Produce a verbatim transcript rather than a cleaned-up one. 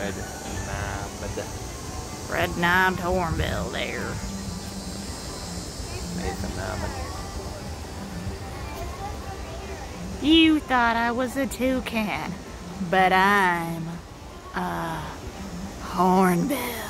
red-knobbed. Red-knobbed hornbill there. Nathan knobbing. You thought I was a toucan, but I'm a hornbill.